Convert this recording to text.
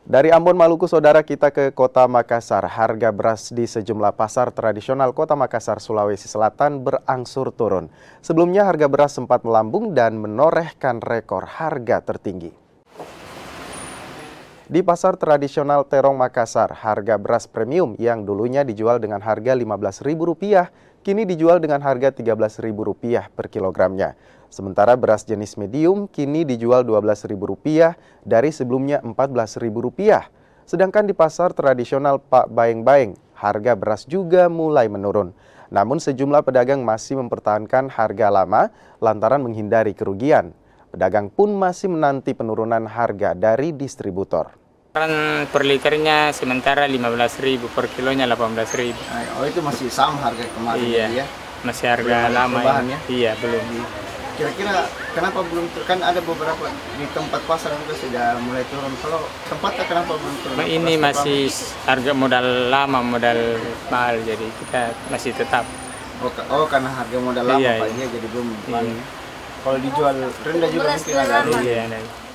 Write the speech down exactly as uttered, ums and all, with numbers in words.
Dari Ambon, Maluku, saudara, kita ke Kota Makassar. Harga beras di sejumlah pasar tradisional Kota Makassar, Sulawesi Selatan berangsur turun. Sebelumnya harga beras sempat melambung dan menorehkan rekor harga tertinggi. Di pasar tradisional Terong Makassar, harga beras premium yang dulunya dijual dengan harga lima belas ribu rupiah, kini dijual dengan harga tiga belas ribu rupiah per kilogramnya. Sementara beras jenis medium kini dijual dua belas ribu rupiah dari sebelumnya empat belas ribu rupiah. Sedangkan di pasar tradisional Pak Baeng-Baeng, harga beras juga mulai menurun. Namun sejumlah pedagang masih mempertahankan harga lama lantaran menghindari kerugian. Pedagang pun masih menanti penurunan harga dari distributor. Kan per liternya sementara lima belas ribu, per kilonya delapan belas ribu. Oh, itu masih sama harga kemarin. Iya, ya? Masih harga belum lama ya? Ya? Iya, belum. Kira-kira kenapa belum, kan ada beberapa di tempat pasar juga sudah mulai turun. Kalau tempatnya kenapa belum turun? Ini masih harga modal lama, modal mahal, jadi kita masih tetap. Oh, oh karena harga modal lama iya, Pak, iya. jadi belum. Iya. Kalau dijual rendah juga mungkin ada. Iya, ada.